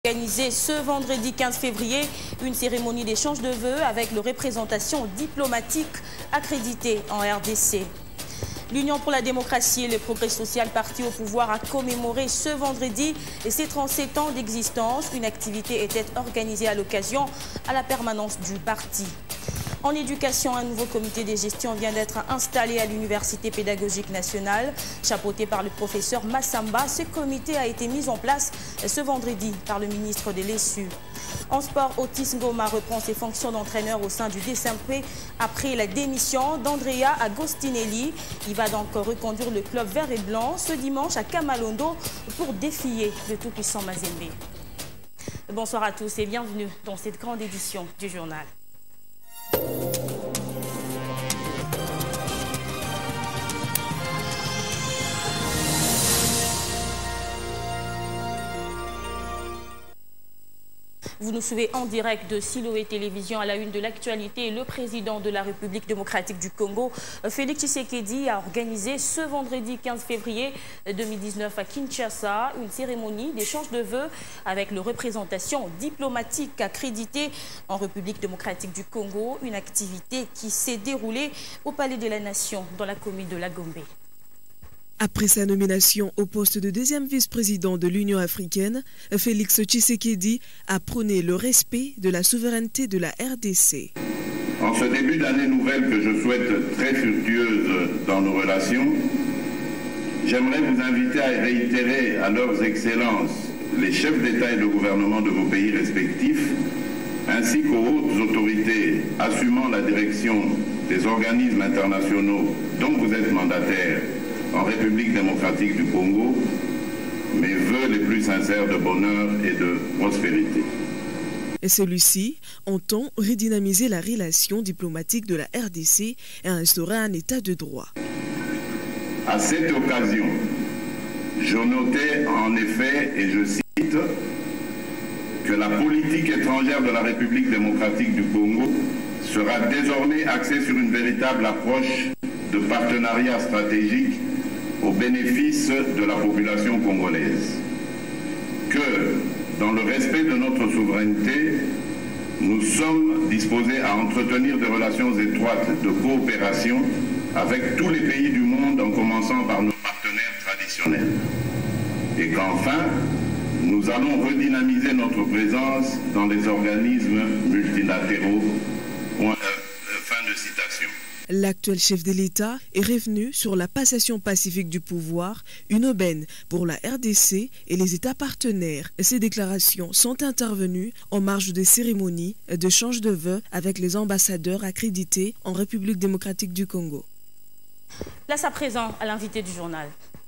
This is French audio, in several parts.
Organisé ce vendredi 15 février, une cérémonie d'échange de vœux avec les représentations diplomatiques accréditées en RDC. L'Union pour la démocratie et le progrès social parti au pouvoir a commémoré ce vendredi ses 37 ans d'existence. Une activité était organisée à l'occasion à la permanence du parti. En éducation, un nouveau comité de gestion vient d'être installé à l'Université pédagogique nationale. Chapeauté par le professeur Massamba, ce comité a été mis en place ce vendredi par le ministre de l'ESU. En sport, Otis Ngoma reprend ses fonctions d'entraîneur au sein du DSMP après la démission d'Andrea Agostinelli. Il va donc reconduire le club vert et blanc ce dimanche à Kamalondo pour défier le tout-puissant Mazembe. Bonsoir à tous et bienvenue dans cette grande édition du journal. Vous nous suivez en direct de Siloé Télévision à la une de l'actualité. Le président de la République démocratique du Congo, Félix Tshisekedi, a organisé ce vendredi 15 février 2019 à Kinshasa une cérémonie d'échange de vœux avec les représentations diplomatiques accréditées en République démocratique du Congo. Une activité qui s'est déroulée au Palais de la Nation dans la commune de Lagombe. Après sa nomination au poste de deuxième vice-président de l'Union africaine, Félix Tshisekedi a prôné le respect de la souveraineté de la RDC. En ce début d'année nouvelle que je souhaite très fructueuse dans nos relations, j'aimerais vous inviter à réitérer à leurs excellences les chefs d'État et de gouvernement de vos pays respectifs, ainsi qu'aux hautes autorités assumant la direction des organismes internationaux dont vous êtes mandataires, en République démocratique du Congo, mes vœux les plus sincères de bonheur et de prospérité. Et celui-ci entend redynamiser la relation diplomatique de la RDC et instaurer un état de droit. À cette occasion, je notais en effet, et je cite, que la politique étrangère de la République démocratique du Congo sera désormais axée sur une véritable approche de partenariat stratégique au bénéfice de la population congolaise. Que, dans le respect de notre souveraineté, nous sommes disposés à entretenir des relations étroites de coopération avec tous les pays du monde, en commençant par nos partenaires traditionnels. Et qu'enfin, nous allons redynamiser notre présence dans les organismes multilatéraux. Fin de citation. L'actuel chef de l'État est revenu sur la passation pacifique du pouvoir, une aubaine pour la RDC et les États partenaires. Ces déclarations sont intervenues en marge des cérémonies d'échange de vœux avec les ambassadeurs accrédités en République démocratique du Congo. Place à présent à l'invité du journal.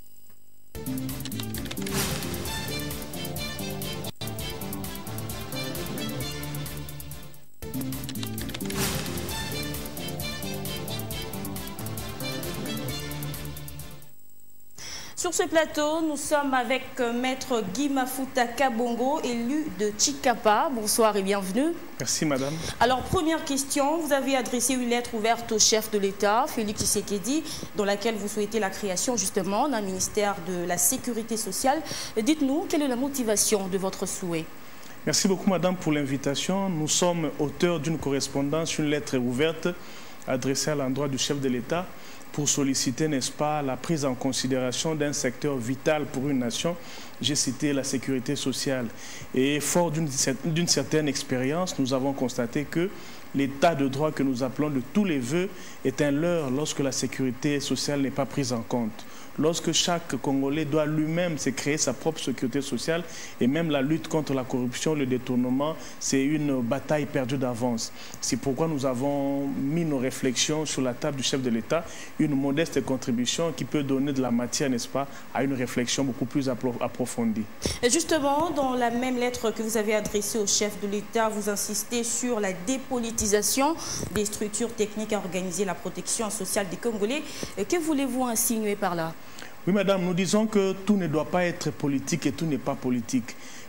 Sur ce plateau, nous sommes avec Maître Guy Mafuta Kabongo, élu de Tshikapa. Bonsoir et bienvenue. Merci madame. Alors première question, vous avez adressé une lettre ouverte au chef de l'État, Félix Tshisekedi, dans laquelle vous souhaitez la création justement d'un ministère de la Sécurité sociale. Dites-nous, quelle est la motivation de votre souhait? Merci beaucoup madame pour l'invitation. Nous sommes auteurs d'une correspondance, une lettre ouverte adressée à l'endroit du chef de l'État pour solliciter, n'est-ce pas, la prise en considération d'un secteur vital pour une nation. J'ai cité la sécurité sociale. Et fort d'une certaine expérience, nous avons constaté que l'état de droit que nous appelons de tous les vœux est un leurre lorsque la sécurité sociale n'est pas prise en compte. Lorsque chaque Congolais doit lui-même se créer sa propre sécurité sociale et même la lutte contre la corruption, le détournement, c'est une bataille perdue d'avance. C'est pourquoi nous avons mis nos réflexions sur la table du chef de l'État, une modeste contribution qui peut donner de la matière, n'est-ce pas, à une réflexion beaucoup plus approfondie. Et justement, dans la même lettre que vous avez adressée au chef de l'État, vous insistez sur la dépolitisation des structures techniques à organiser la protection sociale des Congolais. Que voulez-vous insinuer par là? Oui, madame, nous disons que tout ne doit pas être politique et tout n'est pas politique.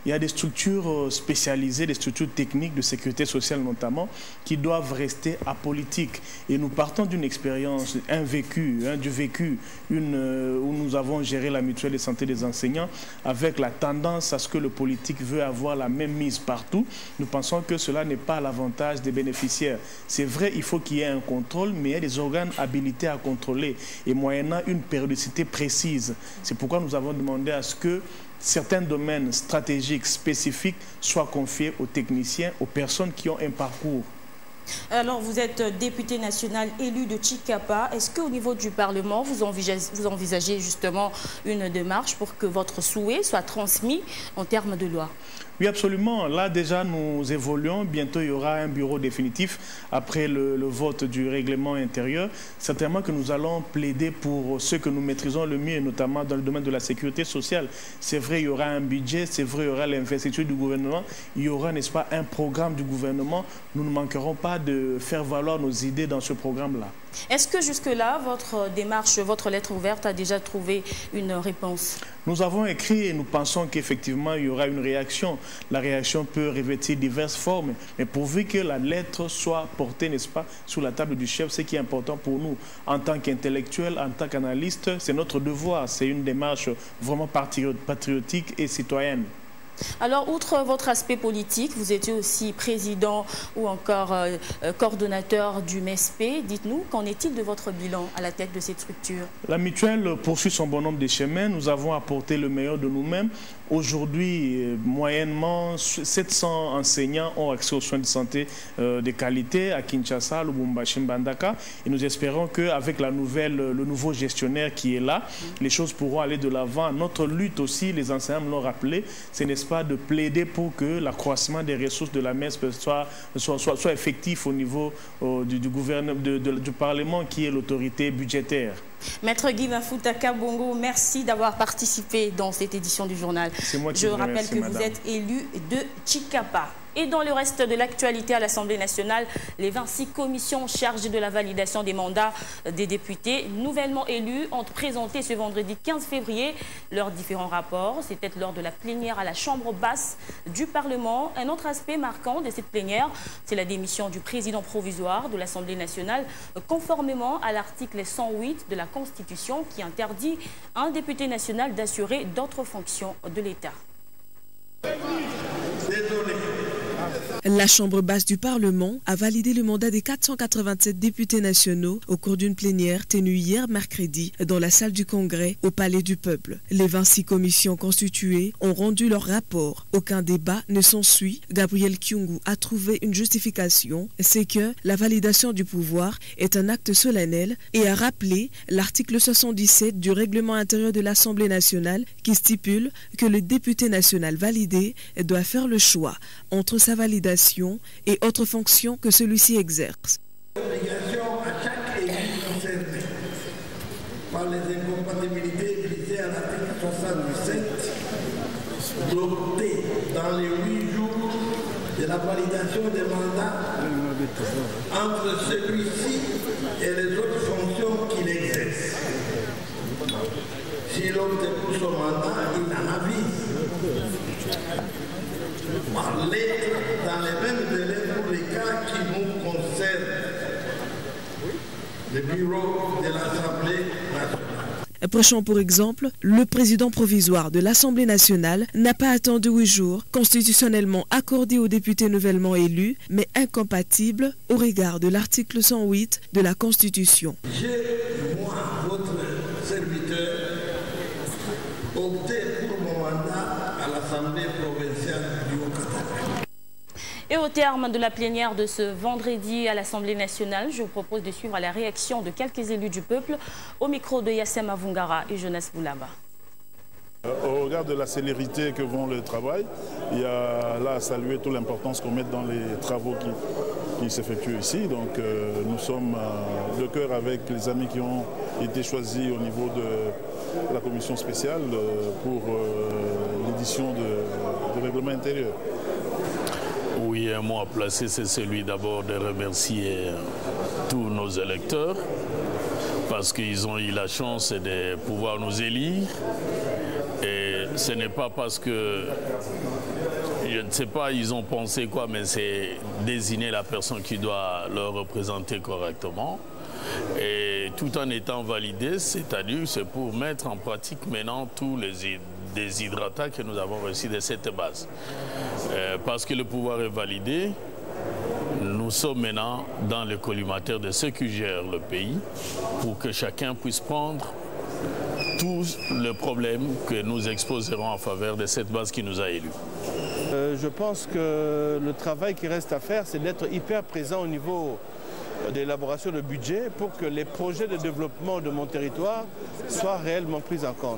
il y a des structures spécialisées, des structures techniques de sécurité sociale notamment, qui doivent rester apolitiques. Et nous partons d'une expérience, un vécu, du vécu, où nous avons géré la mutuelle de santé des enseignants, avec la tendance à ce que le politique veut avoir la même mise partout. Nous pensons que cela n'est pas à l'avantage des bénéficiaires. C'est vrai, il faut qu'il y ait un contrôle, mais il y a des organes habilités à contrôler et moyennant une périodicité précise. C'est pourquoi nous avons demandé à ce que certains domaines stratégiques spécifiques soient confiés aux techniciens, aux personnes qui ont un parcours. Alors, vous êtes député national élu de Tshikapa. Est-ce qu'au niveau du Parlement, vous envisagez justement une démarche pour que votre souhait soit transmis en termes de loi? Oui, absolument. Là, déjà, nous évoluons. Bientôt, il y aura un bureau définitif après le vote du règlement intérieur. Certainement que nous allons plaider pour ce que nous maîtrisons le mieux, notamment dans le domaine de la sécurité sociale. C'est vrai, il y aura un budget, c'est vrai, il y aura l'investiture du gouvernement, il y aura, n'est-ce pas, un programme du gouvernement. Nous ne manquerons pas de faire valoir nos idées dans ce programme-là. Est-ce que jusque-là, votre démarche, votre lettre ouverte a déjà trouvé une réponse? Nous avons écrit et nous pensons qu'effectivement, il y aura une réaction. La réaction peut revêtir diverses formes, mais pourvu que la lettre soit portée, n'est-ce pas, sous la table du chef, ce qui est important pour nous. En tant qu'intellectuels, en tant qu'analystes, c'est notre devoir. C'est une démarche vraiment patriotique et citoyenne. Alors, outre votre aspect politique, vous étiez aussi président ou encore coordonnateur du MESP. Dites-nous, qu'en est-il de votre bilan à la tête de cette structure? La mutuelle poursuit son bonhomme de chemin. Nous avons apporté le meilleur de nous-mêmes. Aujourd'hui, moyennement, 700 enseignants ont accès aux soins de santé de qualité à Kinshasa, Lubumbashi, Mbandaka. Et nous espérons qu'avec le nouveau gestionnaire qui est là, les choses pourront aller de l'avant. Notre lutte aussi, les enseignants me l'ont rappelé, c'est, n'est-ce pas, de plaider pour que l'accroissement des ressources de la MESP soit effectif au niveau du Parlement qui est l'autorité budgétaire. Maître Guy Mafuta Bongo, merci d'avoir participé dans cette édition du journal. Je rappelle que vous êtes élu de Tshikapa. Et dans le reste de l'actualité à l'Assemblée nationale, les 26 commissions chargées de la validation des mandats des députés nouvellement élus ont présenté ce vendredi 15 février leurs différents rapports. C'était lors de la plénière à la Chambre basse du Parlement. Un autre aspect marquant de cette plénière, c'est la démission du président provisoire de l'Assemblée nationale, conformément à l'article 108 de la Constitution qui interdit à un député national d'assurer d'autres fonctions de l'État. La Chambre basse du Parlement a validé le mandat des 487 députés nationaux au cours d'une plénière tenue hier mercredi dans la salle du Congrès au Palais du Peuple. Les 26 commissions constituées ont rendu leur rapport. Aucun débat ne s'ensuit. Gabriel Kyungu a trouvé une justification, c'est que la validation du pouvoir est un acte solennel et a rappelé l'article 77 du règlement intérieur de l'Assemblée nationale qui stipule que le député national validé doit faire le choix entre sa validation et autres fonctions que celui-ci exerce. Obligation à chaque élu concerné par les incompatibilités visées à l'article 77 d'opter dans les 8 jours de la validation des mandats entre celui-ci et les autres fonctions qu'il exerce. S'il opte pour son mandat, il en avise par lettre dans les mêmes délais pour les cas qui nous concernent. Le bureau de l'Assemblée nationale. Prenons pour exemple, le président provisoire de l'Assemblée nationale n'a pas attendu 8 jours, constitutionnellement accordés aux députés nouvellement élus, mais incompatible au regard de l'article 108 de la Constitution. J'ai, moi, votre serviteur, opté pour mon mandat à l'Assemblée provinciale du Haut-Katanga. Et au terme de la plénière de ce vendredi à l'Assemblée nationale, je vous propose de suivre la réaction de quelques élus du peuple au micro de Yassem Avungara et Jonas Boulaba. Au regard de la célérité que vont le travail, il y a là à saluer toute l'importance qu'on met dans les travaux qui s'effectuent ici. Donc nous sommes de cœur avec les amis qui ont été choisis au niveau de la commission spéciale pour l'édition du règlement intérieur. Oui, un mot à placer, c'est celui d'abord de remercier tous nos électeurs parce qu'ils ont eu la chance de pouvoir nous élire. Et ce n'est pas parce que, je ne sais pas, ils ont pensé quoi, mais c'est désigner la personne qui doit leur représenter correctement. Et tout en étant validé, c'est-à-dire c'est pour mettre en pratique maintenant tous les déshydratats que nous avons reçus de cette base. Parce que le pouvoir est validé, nous sommes maintenant dans le collimateur de ceux qui gèrent le pays pour que chacun puisse prendre tous les problèmes que nous exposerons en faveur de cette base qui nous a élus. Je pense que le travail qui reste à faire, c'est d'être hyper présent au niveau de l'élaboration de budget pour que les projets de développement de mon territoire soient réellement pris en compte.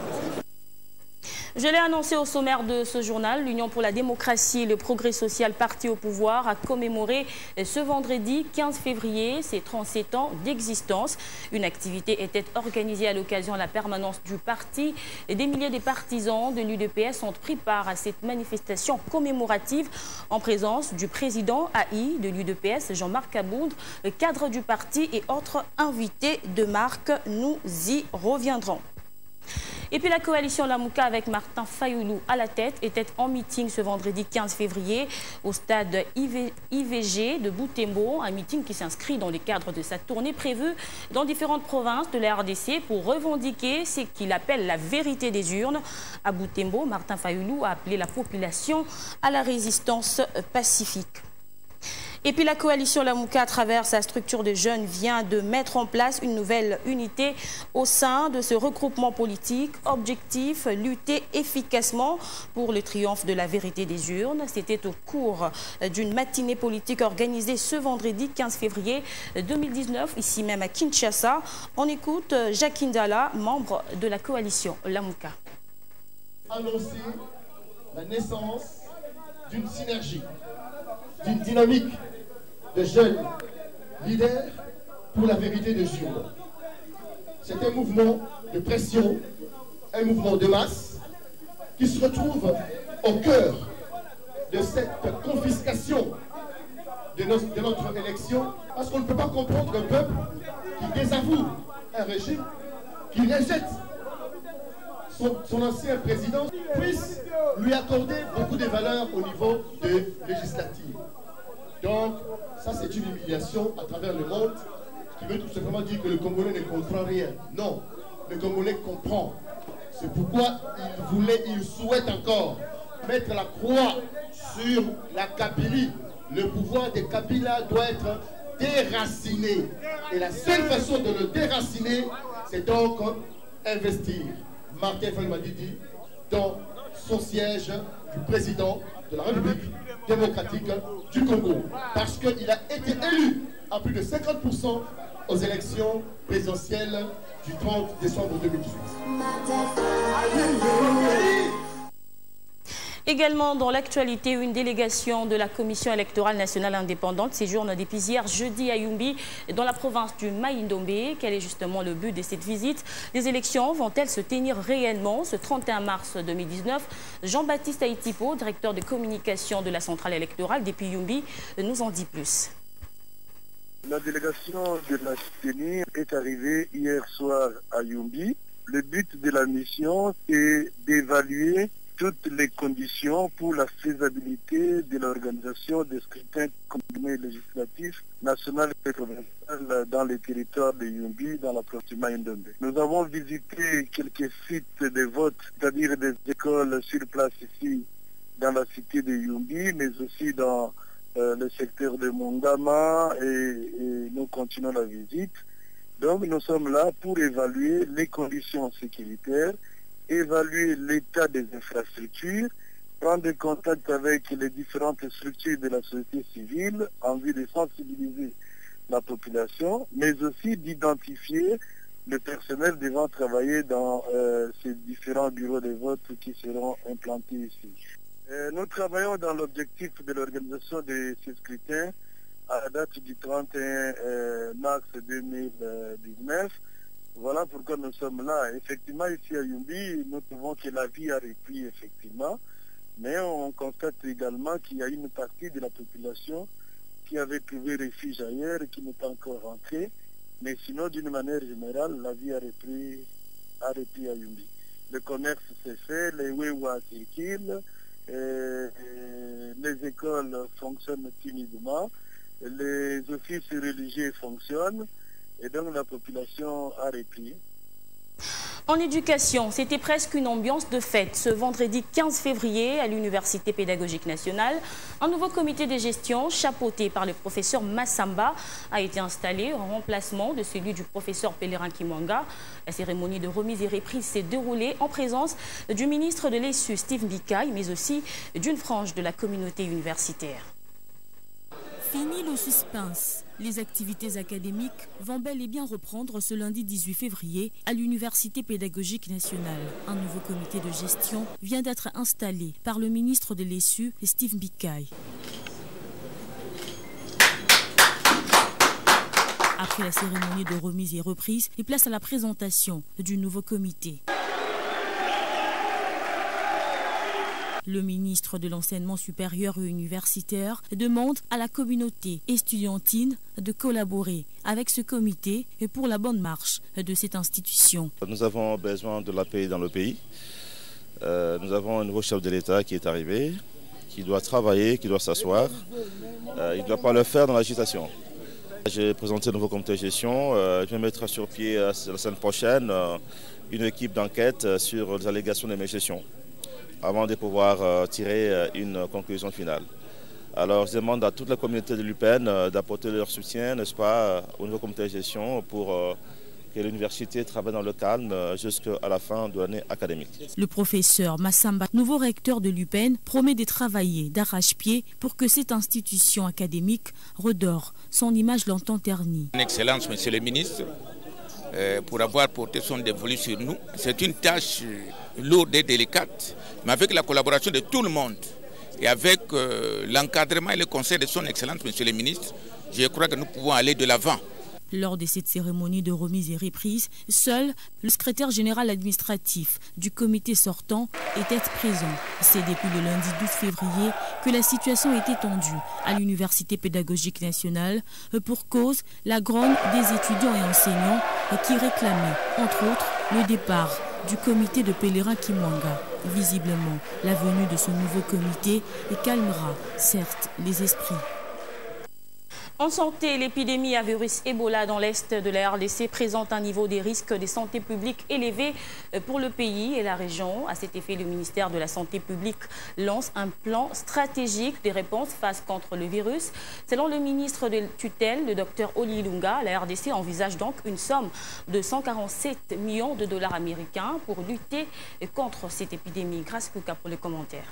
Je l'ai annoncé au sommaire de ce journal, l'Union pour la démocratie et le progrès social parti au pouvoir a commémoré ce vendredi 15 février ses 37 ans d'existence. Une activité était organisée à l'occasion de la permanence du parti. Des milliers de partisans de l'UDPS ont pris part à cette manifestation commémorative en présence du président AI de l'UDPS, Jean-Marc Aboundre, cadre du parti et autres invités de marque. Nous y reviendrons. Et puis la coalition Lamouka avec Martin Fayoulou à la tête était en meeting ce vendredi 15 février au stade IVG de Boutembo. Un meeting qui s'inscrit dans le cadre de sa tournée prévue dans différentes provinces de la RDC pour revendiquer ce qu'il appelle la vérité des urnes. À Boutembo, Martin Fayoulou a appelé la population à la résistance pacifique. Et puis la coalition Lamouka, à travers sa structure de jeunes, vient de mettre en place une nouvelle unité au sein de ce regroupement politique. Objectif, lutter efficacement pour le triomphe de la vérité des urnes. C'était au cours d'une matinée politique organisée ce vendredi 15 février 2019, ici même à Kinshasa. On écoute Jacques Indala, membre de la coalition Lamouka. Annoncer la naissance d'une synergie, d'une dynamique de jeunes leaders pour la vérité des urnes. C'est un mouvement de pression, un mouvement de masse qui se retrouve au cœur de cette confiscation de notre élection, parce qu'on ne peut pas comprendre un peuple qui désavoue un régime, qui rejette son ancien président, puisse lui accorder beaucoup de valeurs au niveau de législative. Donc, ça c'est une humiliation à travers le monde qui veut tout simplement dire que le Congolais ne comprend rien. Non, le Congolais comprend. C'est pourquoi il souhaite encore mettre la croix sur la Kabylie. Le pouvoir de Kabila doit être déraciné. Et la seule façon de le déraciner, c'est donc investir Martin Fayoulou Madidi dans son siège du président de la République démocratique du Congo. Parce qu'il a été élu à plus de 50% aux élections présidentielles du 30 décembre 2018. Également dans l'actualité, une délégation de la Commission électorale nationale indépendante séjourne depuis hier jeudi à Yumbi, dans la province du Mai-Ndombe. Quel est justement le but de cette visite? Les élections vont-elles se tenir réellement ce 31 mars 2019? Jean-Baptiste Aïtipo, directeur de communication de la centrale électorale depuis Yumbi, nous en dit plus. La délégation de la CENI est arrivée hier soir à Yumbi. Le but de la mission est d'évaluer toutes les conditions pour la faisabilité de l'organisation des scrutins combinés législatifs national et provincial dans les territoires de Yumbi, dans la province du Mai-Ndombe. Nous avons visité quelques sites de vote, c'est-à-dire des écoles sur place ici dans la cité de Yumbi, mais aussi dans le secteur de Mongama et nous continuons la visite. Donc nous sommes là pour évaluer les conditions sécuritaires, évaluer l'état des infrastructures, prendre contact avec les différentes structures de la société civile en vue de sensibiliser la population, mais aussi d'identifier le personnel devant travailler dans ces différents bureaux de vote qui seront implantés ici. Nous travaillons dans l'objectif de l'organisation de ces scrutins à la date du 31 mars 2019. Voilà pourquoi nous sommes là. Effectivement, ici à Yumbi, nous trouvons que la vie a repris effectivement, mais on constate également qu'il y a une partie de la population qui avait trouvé refuge ailleurs et qui n'est pas encore rentrée. Mais sinon, d'une manière générale, la vie a repris à Yumbi. le commerce s'est fait, les Wewa circulent, les écoles fonctionnent timidement, les offices religieux fonctionnent, et donc la population a repris. En éducation, c'était presque une ambiance de fête. Ce vendredi 15 février, à l'Université pédagogique nationale, un nouveau comité de gestion, chapeauté par le professeur Massamba, a été installé en remplacement de celui du professeur Pelerin Kimwanga. La cérémonie de remise et reprise s'est déroulée en présence du ministre de l'ESU, Steve Mbikaï, mais aussi d'une frange de la communauté universitaire. Fini le suspense. Les activités académiques vont bel et bien reprendre ce lundi 18 février à l'Université pédagogique nationale. Un nouveau comité de gestion vient d'être installé par le ministre de l'ESU, Steve Mbikaï. Après la cérémonie de remise et reprise, il place à la présentation du nouveau comité. Le ministre de l'Enseignement supérieur et universitaire demande à la communauté estudiantine de collaborer avec ce comité et pour la bonne marche de cette institution. Nous avons besoin de la paix dans le pays. Nous avons un nouveau chef de l'État qui est arrivé, qui doit travailler, qui doit s'asseoir. Il ne doit pas le faire dans l'agitation. J'ai présenté un nouveau comité de gestion. Je vais mettre sur pied la semaine prochaine une équipe d'enquête sur les allégations de mes gestions, avant de pouvoir tirer une conclusion finale. Alors je demande à toute la communauté de l'UPEN d'apporter leur soutien, n'est-ce pas, au nouveau comité de gestion pour que l'université travaille dans le calme jusqu'à la fin de l'année académique. Le professeur Massamba, nouveau recteur de l'UPEN, promet de travailler d'arrache-pied pour que cette institution académique redore son image longtemps ternie. Une excellence, monsieur le ministre, pour avoir porté son dévolu sur nous. C'est une tâche lourde et délicate, mais avec la collaboration de tout le monde et avec l'encadrement et le conseil de son excellence, monsieur le ministre, je crois que nous pouvons aller de l'avant. Lors de cette cérémonie de remise et reprise, seul le secrétaire général administratif du comité sortant était présent. C'est depuis le lundi 12 février que la situation était tendue à l'Université pédagogique nationale pour cause la grogne des étudiants et enseignants qui réclamaient, entre autres, le départ du comité de Pelerin Kimwanga. Visiblement, la venue de ce nouveau comité calmera, certes, les esprits. En santé, l'épidémie à virus Ebola dans l'est de la RDC présente un niveau des risques de santé publique élevé pour le pays et la région. À cet effet, le ministère de la Santé publique lance un plan stratégique de réponse face contre le virus. Selon le ministre de tutelle, le Dr Oli Lunga, la RDC envisage donc une somme de 147 millions de dollars américains pour lutter contre cette épidémie. Grâce Kouka pour les commentaires.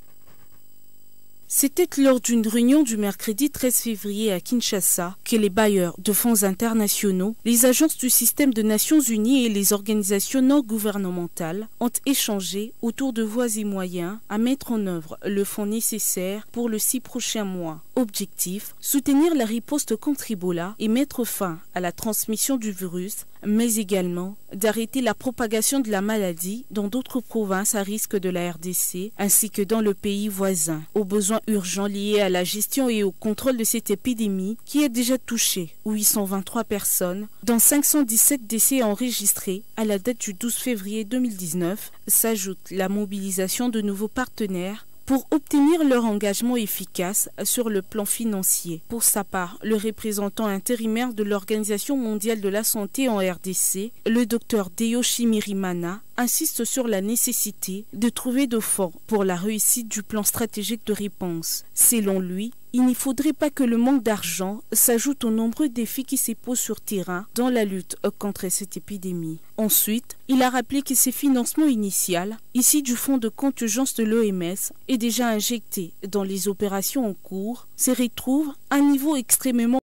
C'était lors d'une réunion du mercredi 13 février à Kinshasa que les bailleurs de fonds internationaux, les agences du système des Nations Unies et les organisations non gouvernementales ont échangé autour de voies et moyens à mettre en œuvre le fonds nécessaire pour les 6 prochains mois. Objectif, soutenir la riposte contre Ebola et mettre fin à la transmission du virus, mais également d'arrêter la propagation de la maladie dans d'autres provinces à risque de la RDC ainsi que dans le pays voisin. Aux besoins urgents liés à la gestion et au contrôle de cette épidémie qui a déjà touché 823 personnes, dont 517 décès enregistrés à la date du 12 février 2019, s'ajoute la mobilisation de nouveaux partenaires pour obtenir leur engagement efficace sur le plan financier. Pour sa part, le représentant intérimaire de l'Organisation mondiale de la santé en RDC, le Dr Deo Shimirimana, insiste sur la nécessité de trouver de fonds pour la réussite du plan stratégique de réponse. Selon lui, il ne faudrait pas que le manque d'argent s'ajoute aux nombreux défis qui se posent sur terrain dans la lutte contre cette épidémie. Ensuite, il a rappelé que ces financements initiaux, issus du fonds de contingence de l'OMS, est déjà injecté dans les opérations en cours, se retrouvent à un niveau extrêmement